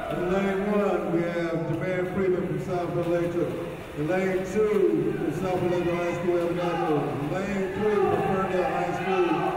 In lane 1, we have Jermaine Freeman from Southfield Electric. In lane 2, from Southfield Electric High School, El Gato. In lane 3, from Ferndale High School,